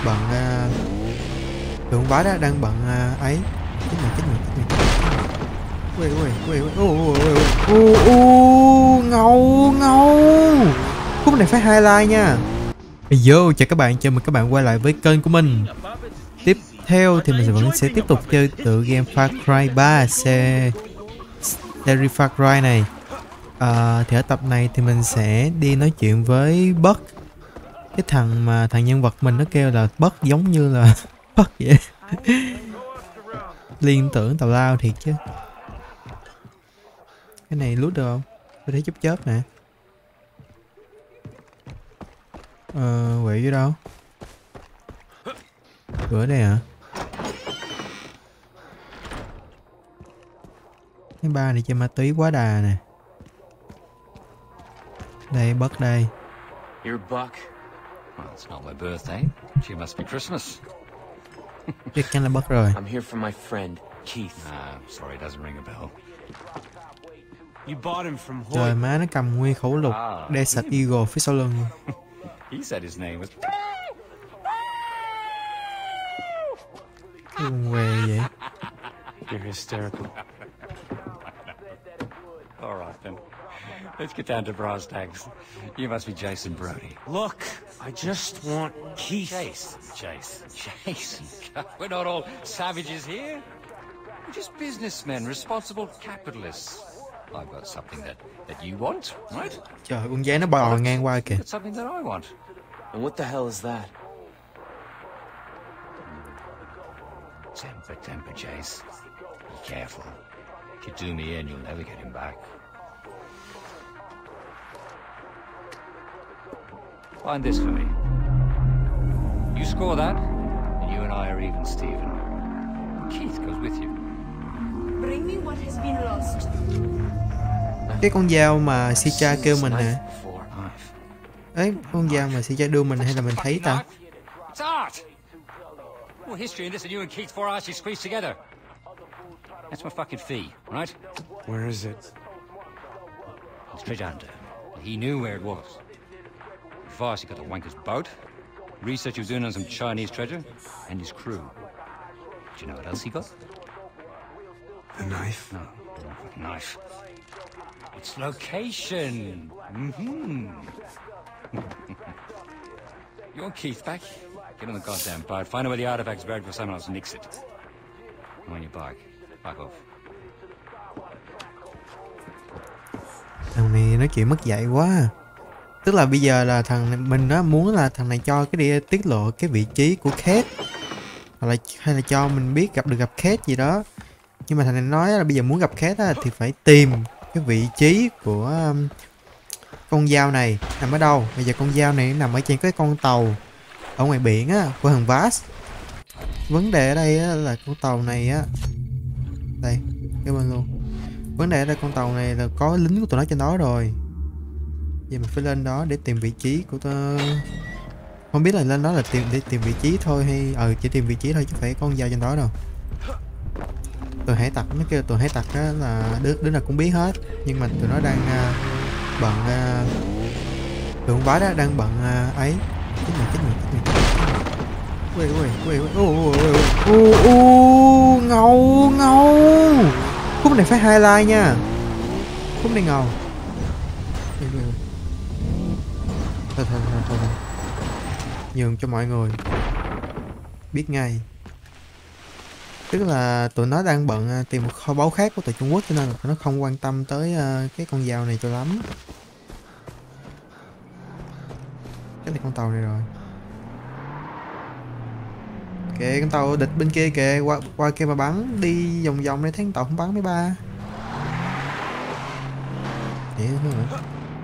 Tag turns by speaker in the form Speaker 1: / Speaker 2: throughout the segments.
Speaker 1: bận đường vái đó đang bận ấy. Chết mày. Ngầu. Khúc này phải highlight nha. Yo, chào các bạn, chào mừng các bạn quay lại với kênh của mình. Tiếp theo thì mình vẫn sẽ tiếp tục chơi tựa game Far Cry 3 series Far Cry này. Thì ở tập này thì mình sẽ đi nói chuyện với Buck, cái thằng nhân vật mình nó kêu là Buck giống như là Buck vậy. Liên tưởng tào lao thiệt chứ. Cái này lút được không? Tôi thấy chớp nè. Quỷ ở đâu? Cửa đây hả? Cái ba này chơi ma túy quá đà nè. Đây, Buck đây.
Speaker 2: You're Buck. Well, it's not my birthday. She must be Christmas.
Speaker 1: Chắc chắn là Buck rồi.
Speaker 3: I'm here for my friend, Keith.
Speaker 2: Sorry, it doesn't ring a bell.
Speaker 3: You bought him from
Speaker 1: Trời
Speaker 3: Hoyt.
Speaker 1: má, nó cầm nguyên khẩu lục Desert Eagle phía sau lưng.
Speaker 2: He said his name was...
Speaker 1: Cái quần què vậy?
Speaker 3: You're hysterical.
Speaker 2: All right, then. Let's get down to brass tacks. You must be Jason Brody.
Speaker 3: Look, I just want Keith.
Speaker 2: Jason. We're not all savages here. We're just businessmen, responsible capitalists. I've got something that you want, right?
Speaker 1: Trời, con dế nó bò ngang qua kìa.
Speaker 2: I've got something that I want.
Speaker 3: And what the hell is that?
Speaker 2: Temper, Jace. Be careful. If you do me in, you'll never get him back. Find this for me. You score that, and you and I are even, Stephen. Keith goes with you.
Speaker 4: Bring me what has been lost.
Speaker 1: Cái con dao mà Sicha kêu mình nè.
Speaker 2: Knife.
Speaker 1: Ấy, con dao mà Sicha đưa mình hay là mình thấy ta?
Speaker 2: It's art. Well, history in this and you and Keith 4 actually squeezed together. That's my fucking fee, right?
Speaker 3: Where is it?
Speaker 2: Straight under. He knew where it was. First, he got the wanker's boat. Research he was doing on some Chinese treasure. And his crew. Do you know what else he got?
Speaker 3: The knife?
Speaker 2: No, the fucking knife. It's location. You want Keith back? Get on the goddamn boat. Find out where the artifact's buried before someone else nicks it. I'm on your back. Back off.
Speaker 1: Thằng này nói chuyện mất dạy quá. Tức là bây giờ là thằng mình nó muốn là thằng này cho cái đi tiết lộ cái vị trí của Kate, hoặc là hay là cho mình biết gặp Kate gì đó. Nhưng mà thằng này nói là bây giờ muốn gặp Kate á, thì phải tìm cái vị trí của con dao này nằm ở đâu. Bây giờ con dao này nằm ở trên cái con tàu ở ngoài biển á của thằng Vass. Vấn đề ở đây á, là con tàu này á, đây cái bên luôn. Vấn đề ở đây con tàu này là có lính của tụi nó trên đó rồi. Giờ mình phải lên đó để tìm vị trí của tôi. Không biết là lên đó là để tìm vị trí thôi hay chỉ tìm vị trí thôi chứ phải có con dao trên đó đâu. Tụi hải tặc nó kêu tụi hải tặc á là đứa nào cũng biết hết, nhưng mà tụi nó đang bận đường vái đó đang bận ấy. Chết mày. Ngầu. Khúc này phải highlight nha. Khúc này ngầu. Thôi. Nhường cho mọi người biết ngay. Tức là tụi nó đang bận tìm một kho báu khác của tụi Trung Quốc, cho nên là tụi nó không quan tâm tới cái con dao này cho lắm. Cái này con tàu này rồi. Kìa con tàu địch bên kia kìa, qua kia mà bắn, đi vòng đây thấy con tàu không bắn mấy ba. Vậy hả?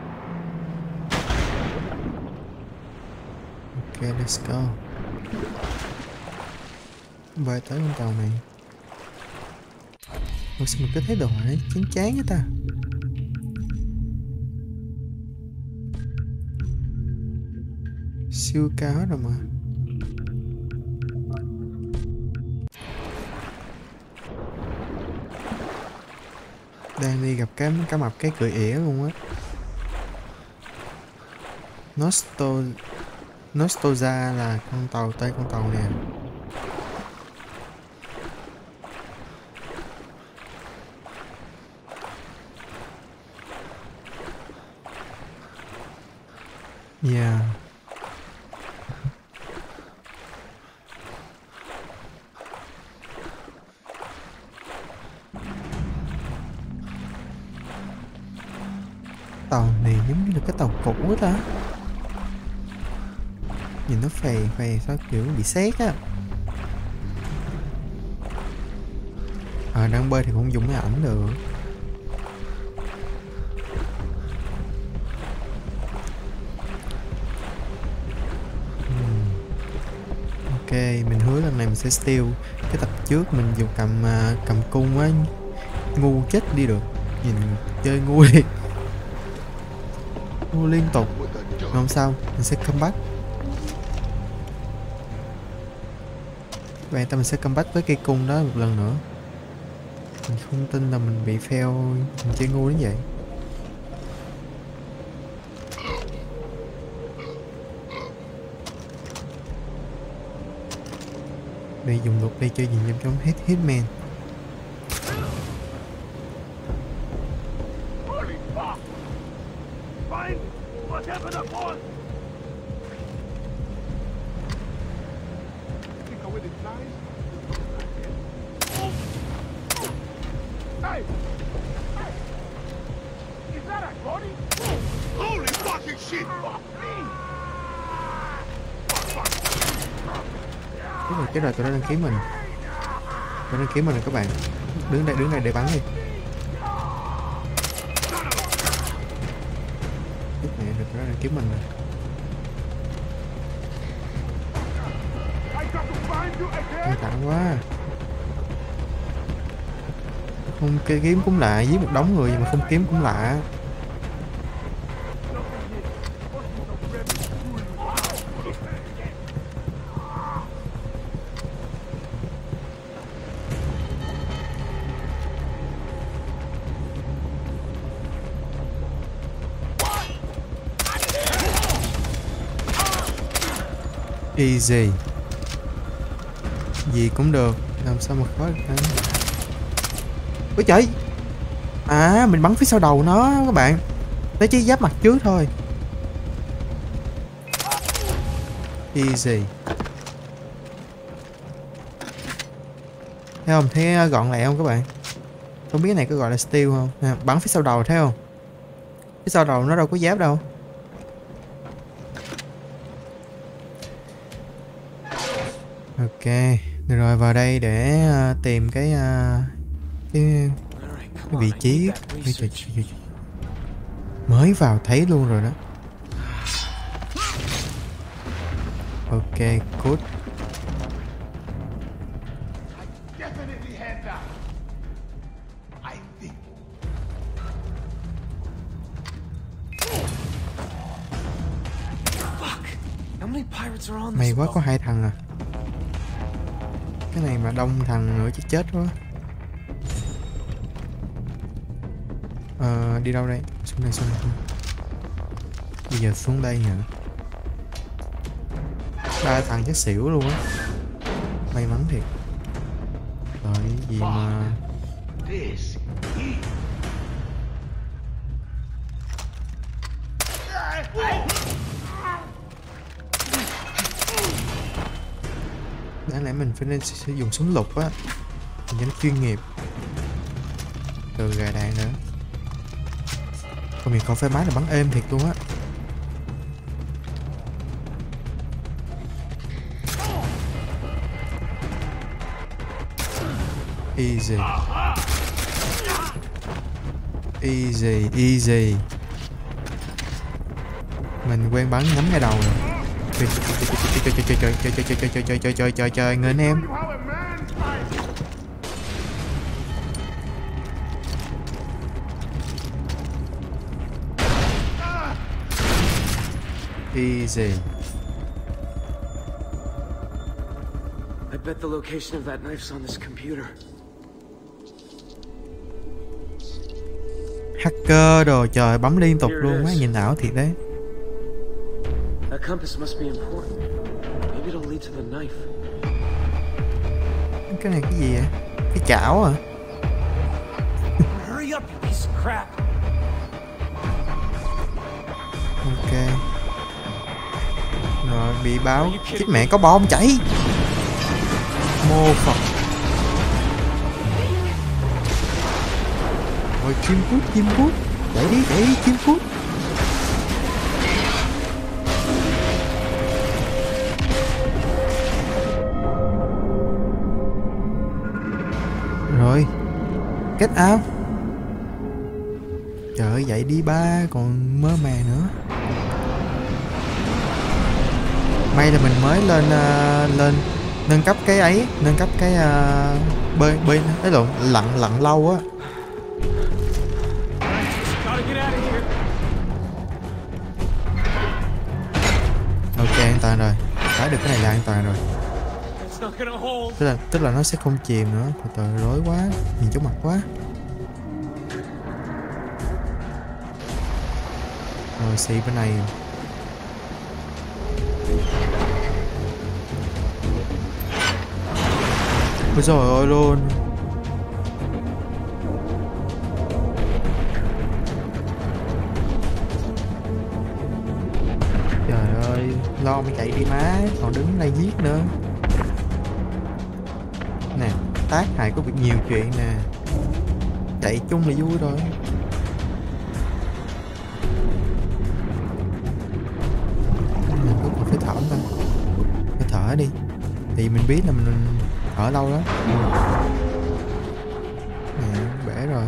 Speaker 1: Ok, let's go. Bay tới con tàu này. Ủa sao mình cứ thấy đồ này chán vậy ta? Siêu cao hết rồi mà. Đang đi gặp cá mập cái cười ỉa luôn á. Nostosa là con tàu, tên con tàu nè. Yeah. Tàu này giống như là cái tàu cũ á ta. Nhìn nó phè phè sao kiểu bị sét á. Đang bơi thì không dùng máy ảnh được. Ok, mình hứa lần này mình sẽ steal. Cái tập trước mình dùng cầm cung á, ngu chết đi được. Nhìn chơi ngu đi. Ngu liên tục. Không sao, mình sẽ comeback. Bạn ta mình sẽ comeback với cây cung đó một lần nữa. Mình không tin là mình bị fail, mình chơi ngu đến vậy. Đây dùng luật đây chơi gì trong Hitman. Cái rồi tụi nó đăng ký mình. Tụi nó đăng ký mình rồi các bạn. Đứng đây để bắn đi. Lúc này được tụi nó đăng ký mình rồi. Căng thẳng quá. Không kiếm cũng lạ, giết một đống người mà không kiếm cũng lạ. Easy. Gì cũng được, làm sao mà khó được hả? Ôi trời. Mình bắn phía sau đầu nó các bạn. Nó chỉ giáp mặt trước thôi. Easy. Thấy không? Thấy gọn lẹ không các bạn? Không biết cái này có gọi là steal không? Bắn phía sau đầu thấy không? Phía sau đầu nó đâu có giáp đâu. Ok, được rồi, vào đây để tìm cái vị trí. Mới vào thấy luôn rồi đó. Ok, good. May quá có 2 thằng à. Cái này mà đông thằng nữa chắc chết quá. Đi đâu đây? Xuống đây. Bây giờ xuống đây hả? 3 thằng chắc xỉu luôn á. May mắn thiệt. Rồi gì mà đáng lẽ mình phải nên sử dụng súng lục á, mình cho nó chuyên nghiệp. Từ gà đạn nữa. Còn mình không phải máy là bắn êm thiệt luôn á. Easy. Mình quen bắn nhắm ngay đầu rồi. Trời người anh em. Easy.
Speaker 3: I bet the location of that knife's on this computer.
Speaker 1: Hacker đồ trời, bấm liên tục luôn á, nhìn ảo thiệt đấy.
Speaker 3: That compass must be important. Maybe it'll lead to the knife.
Speaker 1: Cái này cái gì vậy? Cái chảo à?
Speaker 3: Hurry up, you piece of crap!
Speaker 1: Ok. Rồi bị báo. Chết mẹ, có bom chảy. Mô Phật. Rồi chim cút. Chạy đi chim cút. Rồi. Get out. Trời ơi, dậy đi ba, còn mơ màng nữa. May là mình mới lên nâng cấp cái ấy, nâng cấp cái bơi ấy lộn, lặn lâu á. Ok, an toàn rồi. Phải được cái này là an toàn rồi. Tức là nó sẽ không chìm nữa. Từ rối quá, nhìn chóng mặt quá. Rồi xì bên này. Ôi trời ơi luôn. Trời ơi, lo mà chạy đi má, còn đứng đây giết nữa. Nè, tác hại có việc nhiều chuyện nè. Chạy chung là vui rồi. Cuối cùng phải thở thôi. Phải thở đi. Thì mình biết là mình thở lâu đó. Nè, bể rồi.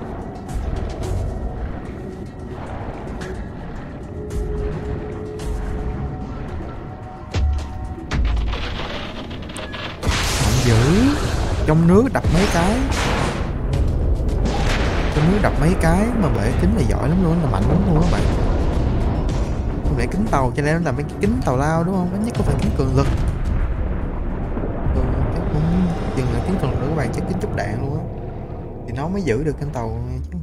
Speaker 1: Dữ. Trong nước đập mấy cái. Trong nước đập mấy cái mà bể kính là giỏi lắm luôn, là mạnh lắm luôn các bạn. Không lẽ kính tàu, cho nên nó làm cái kính tàu lao đúng không? Ít nhất có phải kính cường lực. Chắc cũng dừng lại kính cường lực nữa các bạn, chắc kính chút đạn luôn á. Thì nó mới giữ được con tàu chứ.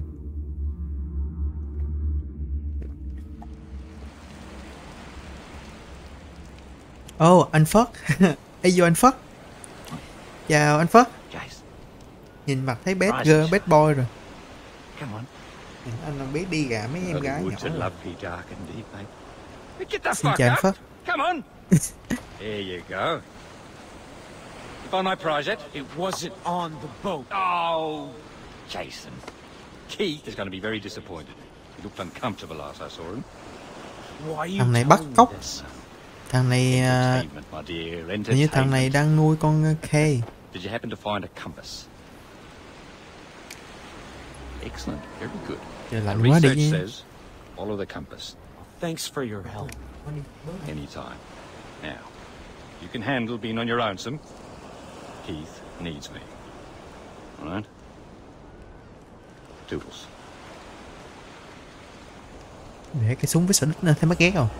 Speaker 1: Oh, anh Phất. Ê vô anh Phất. Chào anh Phất. Nhìn mặt thấy bad girl, bad boy rồi. Nhìn anh biết đi gạ mấy em gái nhỏ rồi. Xin chào anh Phất.
Speaker 2: Come on. Here you go. You found my project?
Speaker 3: It wasn't on the boat.
Speaker 2: Oh, Jason. Keith is going to be very disappointed. He looked uncomfortable last I saw him.
Speaker 1: Thằng này bắt cóc. Thằng này hình như thằng này đang nuôi con Kay.
Speaker 2: Did you happen to find a compass? Excellent, very good.
Speaker 1: Lạnh quá đi.
Speaker 2: Says, follow the compass.
Speaker 3: Thanks for your help.
Speaker 2: Anytime. Now, you can handle being on your own some. Keith needs me. All right? Toodles.
Speaker 1: Để cái súng với sở đích lên thấy mắt ghét không?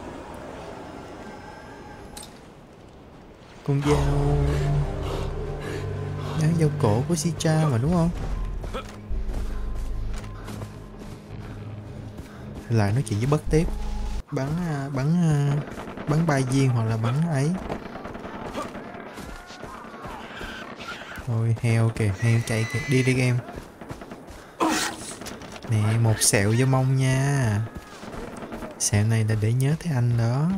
Speaker 1: Con dao cổ của Sicha mà đúng không? Lại nói chuyện với bất tiếp. Bắn ba viên hoặc là bắn ấy. Rồi heo kìa, heo chạy kìa, đi em. Nè, một sẹo vô mông nha. Sẹo này là để nhớ tới anh đó.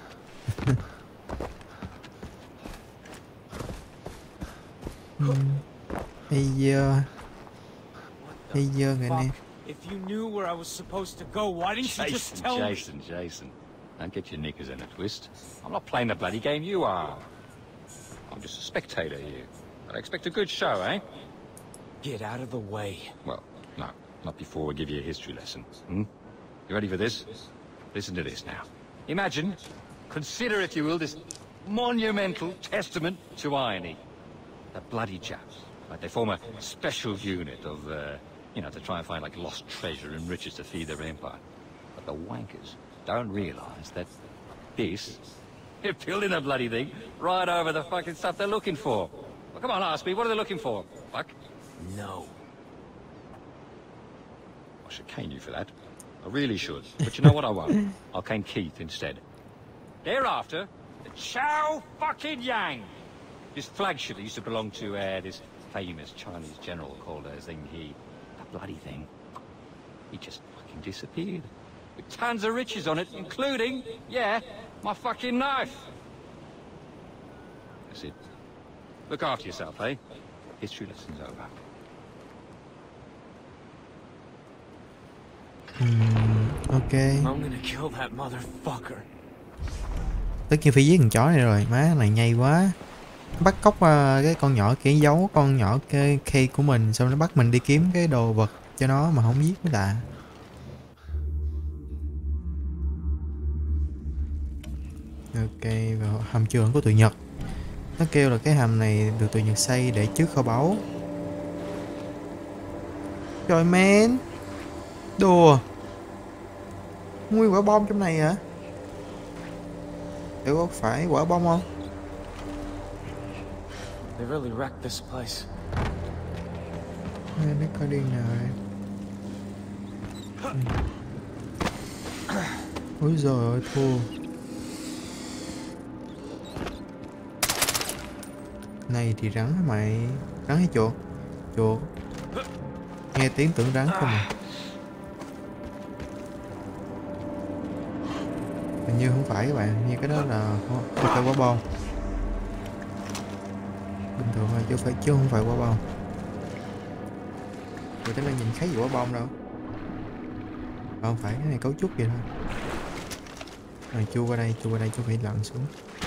Speaker 1: Bây giờ người này.
Speaker 3: If you knew where I was supposed to go, why didn't you just tell me?
Speaker 2: Jason, don't get your knickers in a twist. I'm not playing the bloody game you are. I'm just a spectator here. But I expect a good show, eh?
Speaker 3: Get out of the way.
Speaker 2: Well, no, not before we give you a history lesson. You ready for this? Listen to this now. Imagine, consider if you will, this monumental testament to irony. The bloody chaps, like they form a special unit of, to try and find like lost treasure and riches to feed their empire. But the wankers don't realise that this, you're building a bloody thing right over the fucking stuff they're looking for. Well, come on, ask me, what are they looking for? Fuck.
Speaker 3: No.
Speaker 2: I should cane you for that. I really should. But you know what I won't? I'll cane Keith instead. Thereafter, the Chao fucking Yang. This flagship that used to belong to this famous Chinese general called Zheng He. That bloody thing. He just fucking disappeared. With tons of riches on it, including, yeah, my fucking knife. That's it. Look after yourself, eh? History lesson's over.
Speaker 1: Ok.
Speaker 3: I'm gonna kill that motherfucker.
Speaker 1: Tất nhiên phải giết con chó này rồi. Má này nhây quá. Bắt cóc cái con nhỏ kia, giấu con nhỏ cái key của mình, xong nó bắt mình đi kiếm cái đồ vật cho nó mà không giết mới lạ. Ok, và hầm trường của tụi Nhật. Nó kêu là cái hầm này được tụi Nhật xây để trước kho báu. Trời man, đùa, nguyên quả bom trong này hả? Để có phải quả bom không?
Speaker 3: They really wrecked this place.
Speaker 1: Nó có điên nào rồi. Ôi giời ơi, thua. Này thì rắn hả mày? Rắn hay chuột? Chuột. Nghe tiếng tưởng rắn không à? Hình như không phải các bạn, như cái đó là không phải quả bom. Bình thường thôi chứ không phải quả bom. Người ta nhìn khác gì quả bom đâu. Không phải, cái này cấu trúc vậy thôi. Rồi chui qua đây chú phải lặn xuống.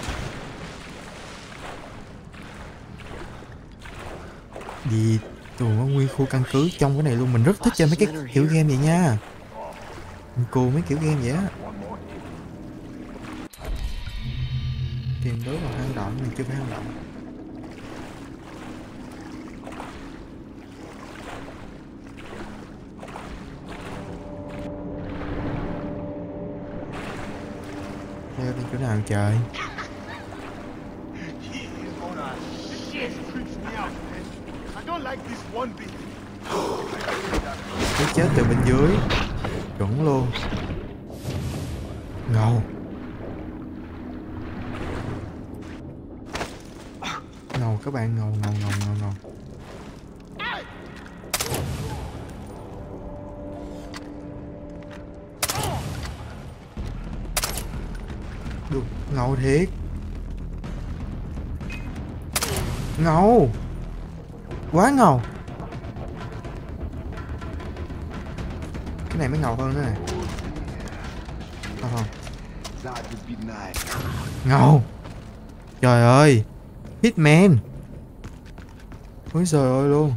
Speaker 1: Gì tụi có nguyên khu căn cứ trong cái này luôn. Mình rất thích chơi mấy cái kiểu game vậy nha. Mình cù mấy kiểu game vậy á. Tìm đối vào hang động, mình chưa phải hang động. Leo lên chỗ nào trời? Cái chết từ bên dưới. Chuẩn luôn. Ngầu. Ngầu các bạn, ngầu. Được, ngầu thiệt. Ngầu. Quá ngầu. Cái này mới ngầu hơn nữa này. Không. Ngầu. Trời ơi. Hitman. Ôi trời ơi luôn.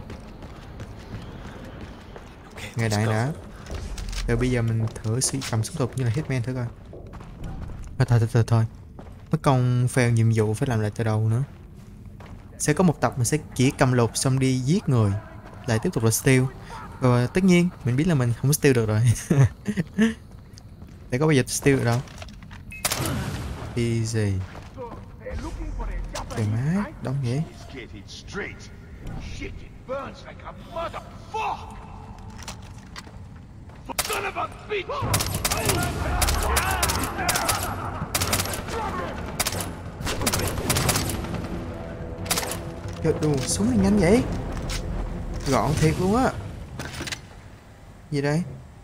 Speaker 1: Ngày đại đã. Rồi bây giờ mình thử cầm súng lục như là Hitman thử coi. Thôi. Mất công fail nhiệm vụ phải làm lại từ đầu nữa. Sẽ có một tập mình sẽ chỉ cầm lục xong đi giết người. Lại tiếp tục là steal. Rồi tất nhiên mình biết là mình không steal được rồi. Để có bao giờ steal được đâu. Easy. Trời má, đông vậy. Trời đùa, súng này nhanh vậy. Gọn thiệt luôn á. Gì đây?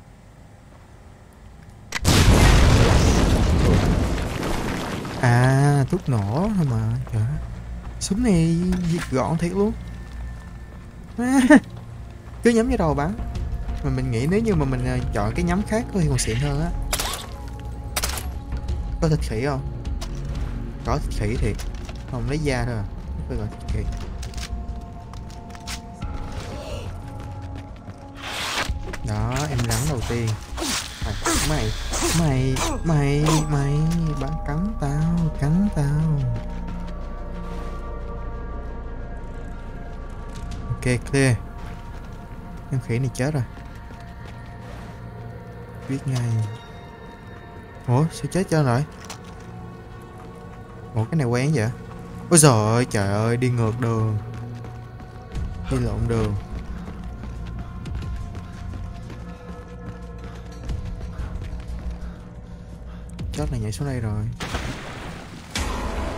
Speaker 1: À, thuốc nổ thôi mà. Trời. Súng này gọn thiệt luôn. Cứ nhắm vào đầu bắn. Mà mình nghĩ nếu như mà mình chọn cái nhắm khác có thì còn xịn hơn á. Có thịt khỉ không? Có thịt khỉ thiệt. Không lấy da thôi à. Phải gọi thịt khỉ. Đó, em rắn đầu tiên. Mày bán cắn tao. Ok, clear. Em khỉ này chết rồi. Biết ngay. Ủa, sao chết cho rồi? Ủa, cái này quen vậy? Ôi giời ơi, trời ơi, đi ngược đường. Đi lộn đường. Chót này nhảy xuống đây rồi.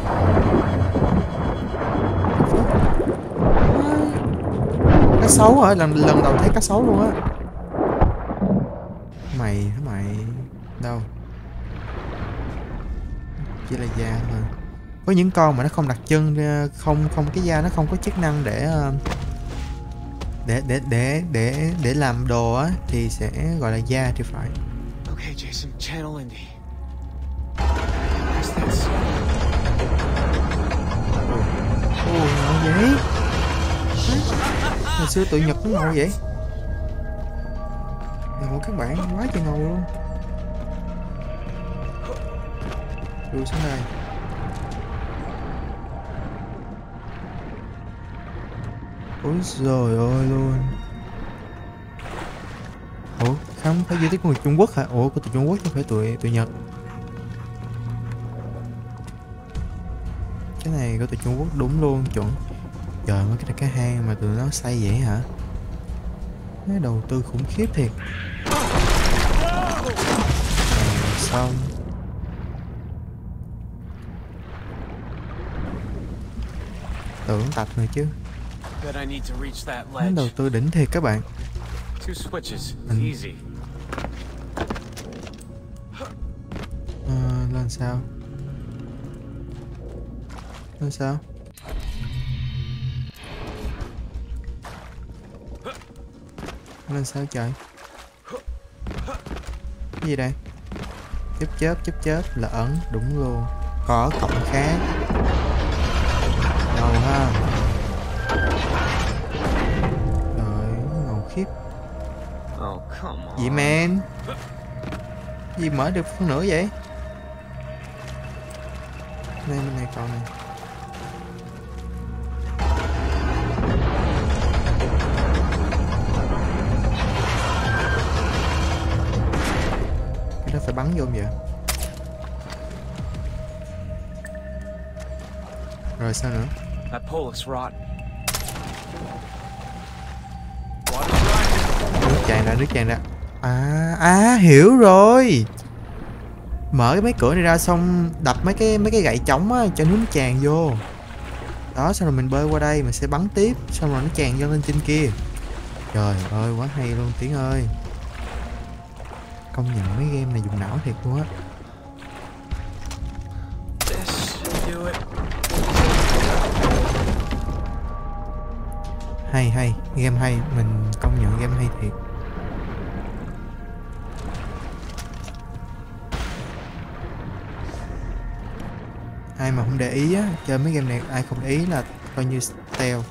Speaker 1: Cá sấu hả? Lần đầu thấy cá sấu luôn á. Mày đâu? Chỉ là da thôi. Có những con mà nó không đặt chân ra, không cái da nó không có chức năng để làm đồ á thì sẽ gọi là da thì phải.
Speaker 3: Okay, Jason, channel Indy. Where's that sound?
Speaker 1: Ồ, ngầu vậy? Hồi xưa tụi Nhật nó ngầu vậy? Ngầu các bạn, quá trời ngầu luôn. Đưa xuống đây. Ôi trời ơi luôn. Ủa, không phải di tích của người Trung Quốc hả? Ủa, của tụi Trung Quốc chứ không phải tụi Nhật. Cái này của tụi Trung Quốc đúng luôn, chuẩn. Trời, mấy cái hang mà tụi nó xây vậy hả? Nó đầu tư khủng khiếp thiệt. Xong. Tưởng tập rồi chứ.
Speaker 3: Bet I need to reach that
Speaker 1: Nó
Speaker 3: ledge.
Speaker 1: đầu tư đỉnh thiệt các bạn.
Speaker 3: Two switches. Easy.
Speaker 1: Lên sao? Lên sao? Lên sao trời? Cái gì đây? Chớp là ẩn, đúng luôn. Có cộng khác. Ngầu ha. Trời, ngầu khiếp.
Speaker 3: Oh, come on.
Speaker 1: Gì man? Gì mở được phân nửa vậy? Đây bên này còn này. Cái đó phải bắn vô không vậy? Rồi sao nữa?
Speaker 3: That pole looks rotten. Water's
Speaker 1: Nước tràn ra. Hiểu rồi. Mở cái mấy cửa này ra xong đập mấy cái gậy chống á cho nước nó tràn vô. Đó, xong rồi mình bơi qua đây mình sẽ bắn tiếp, xong rồi nó tràn dâng lên trên kia. Trời ơi, quá hay luôn Tiến ơi. Công nhận mấy game này dùng não thiệt luôn á.
Speaker 3: This should do it.
Speaker 1: Hay, game hay, mình công nhận game hay thiệt. Ai mà không để ý á, chơi mấy game này ai không để ý là coi như stealth.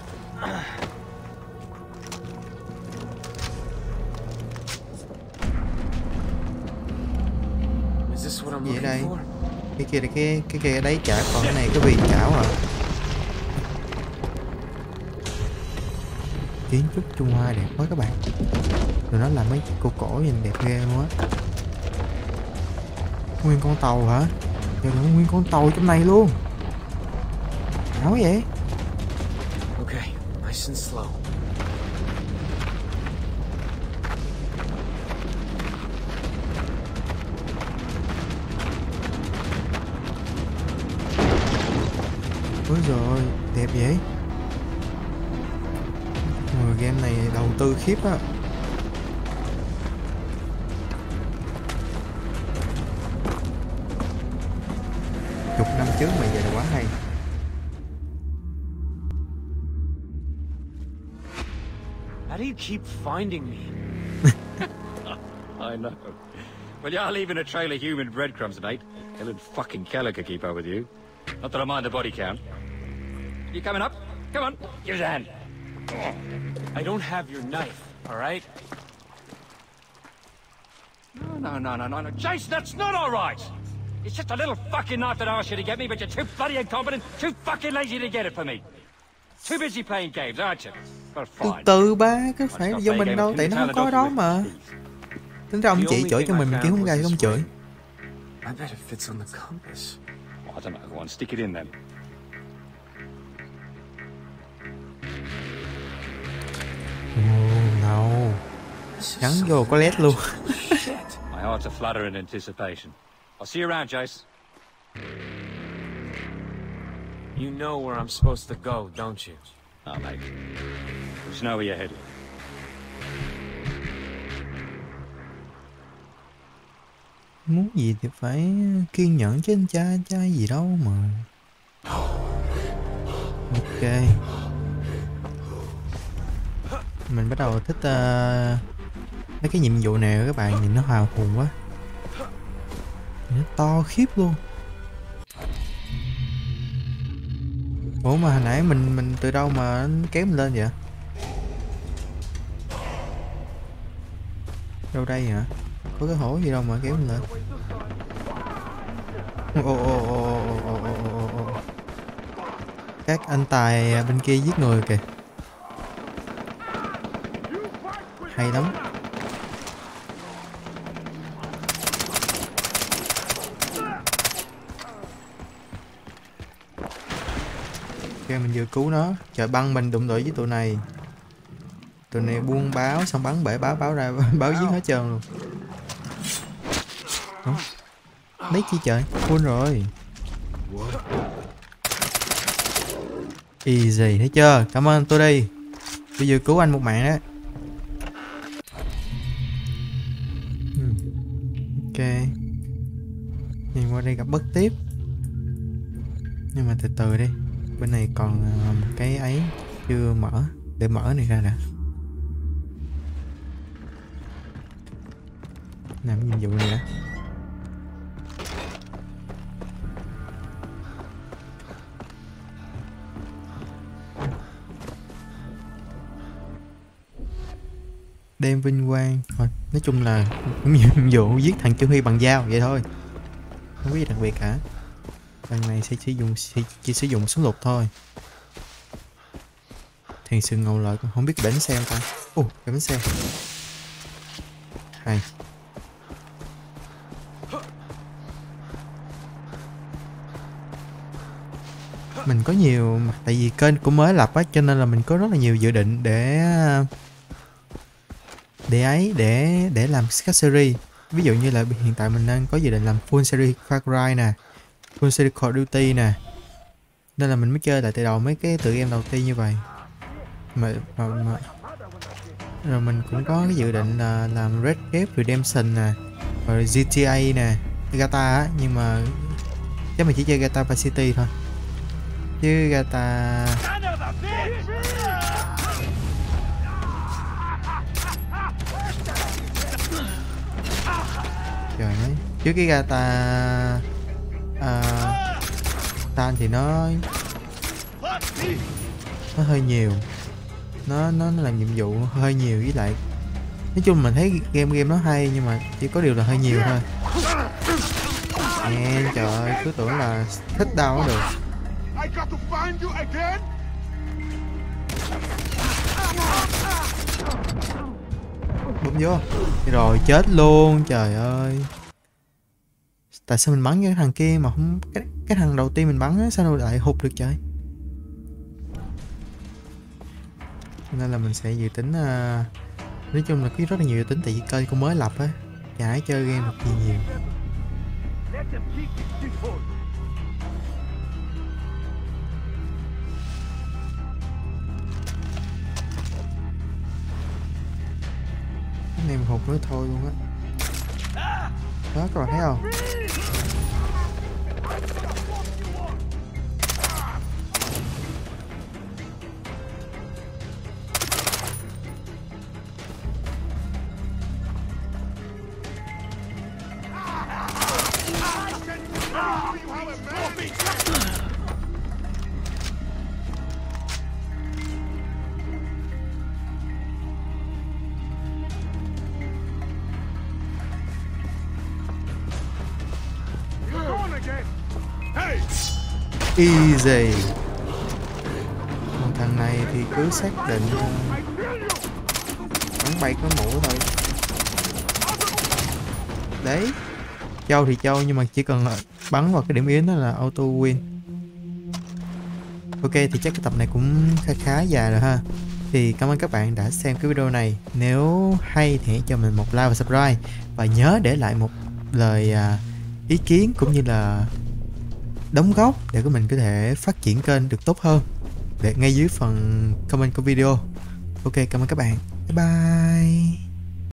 Speaker 3: Is this what I'm
Speaker 1: Gì ở đây?
Speaker 3: looking for?
Speaker 1: Cái kia là cái kia đấy chả, còn cái này cái viền chảo à. Kiến trúc Trung Hoa đẹp quá các bạn. Rồi nó làm mấy cô cổ nhìn đẹp ghê luôn á. Nguyên con tàu hả? Giờ là nguyên con tàu trong này luôn. Áo vậy?
Speaker 3: Okay, nice and slow.
Speaker 1: Ôi rồi, đẹp vậy. Game này đầu tư khiếp á. Chục năm trước mà giờ là quá hay.
Speaker 3: How do you keep finding me?
Speaker 2: I know. Well, you're leaving a trail of human breadcrumbs, mate. Helen fucking Keller could keep up with you. Not that I mind the body count. You coming up? Come on, give us a hand.
Speaker 3: I don't have your knife, all right?
Speaker 2: No. Jason, that's not all right. It's just a little fucking knife that I asked you to get me, but you're too bloody incompetent, too fucking lazy to get it for me. Too busy playing games, aren't you? Well,
Speaker 1: Từ
Speaker 2: fine.
Speaker 1: từ ba, cái phải do mình đâu, tại nó không có đó mà. Tính ra ông chị chửi cho mình kêu không ra cho ông chửi.
Speaker 3: I bet it fits on the compass.
Speaker 2: I don't know. Go on, stick it in then.
Speaker 1: No. Gắn vô có led luôn.
Speaker 2: My heart's a flutter in anticipation. I'll see you around, Jace.
Speaker 3: You know where I'm supposed to go, don't you?
Speaker 2: Oh, mate. Just know where you're headed.
Speaker 1: Muốn gì thì phải kiên nhẫn chứ anh trai gì đâu mà. Ok. Mình bắt đầu thích mấy cái nhiệm vụ này các bạn, nhìn nó hào hùng quá. Nó to khiếp luôn. Ủa mà hồi nãy mình từ đâu mà nó kéo mình lên vậy? Đâu đây hả? Có cái hố gì đâu mà kéo mình lên? Các anh tài bên kia giết người kìa. Hay lắm. Ok, mình vừa cứu nó. Trời, băng mình đụng đội với tụi này. Tụi này buông báo xong bắn bể báo ra báo giết hết trơn luôn. Ủa? Lấy chi trời? Full rồi. Easy, thấy chưa? Cảm ơn tôi đi. Tôi vừa cứu anh một mạng đó. Ok. Nhìn qua đây gặp bất tiếp. Nhưng mà từ từ đi. Bên này còn một cái ấy chưa mở. Để mở này ra đã. Làm nhiệm vụ này đã. Đem vinh quang thôi, nói chung là nhiệm vụ giết thằng chỉ huy bằng dao vậy thôi, không có gì đặc biệt cả. Lần này sẽ chỉ sử dụng súng lục thôi. Thiền sự ngầu lợi, không biết bánh xe không ta. Cái bánh xe hay. Mình có nhiều, tại vì kênh cũng mới lập á, cho nên là mình có rất là nhiều dự định để làm các series. Ví dụ như là hiện tại mình đang có dự định làm full series Far Cry nè, full series Call of Duty nè, nên là mình mới chơi lại từ đầu mấy cái tựa game đầu tiên như vậy. Rồi mình cũng có cái dự định là làm Red Dead Redemption nè, rồi GTA nè, GTA á, nhưng mà chắc mình chỉ chơi GTA Vice City thôi, chứ GTA trời ơi, chứ cái GTA tan thì nó hơi nhiều, nó làm nhiệm vụ hơi nhiều, với lại nói chung mình thấy game nó hay, nhưng mà chỉ có điều là hơi nhiều thôi. Nghe trời ơi, cứ tưởng là thích đâu cũng được. Bấm vô rồi chết luôn, trời ơi. Tại sao mình bắn cái thằng kia mà không, cái thằng đầu tiên mình bắn á, sao lại hụt được trời. Nên là mình sẽ dự tính nói chung là có rất là nhiều dự tính, tại vì kênh cũng mới lập á, chả ai chơi game được gì nhiều. Cái này mình hụt nữa thôi luôn á. Đó, các bạn thấy không? Easy. Còn thằng này thì cứ xác định bắn bay có mũi thôi. Đấy, châu thì châu, nhưng mà chỉ cần bắn vào cái điểm yếu đó là auto win. Ok, thì chắc cái tập này cũng khá dài rồi ha. Thì cảm ơn các bạn đã xem cái video này. Nếu hay thì hãy cho mình một like và subscribe, và nhớ để lại một lời ý kiến cũng như là đóng góp để của mình có thể phát triển kênh được tốt hơn, để ngay dưới phần comment của video. Ok, cảm ơn các bạn. Bye bye.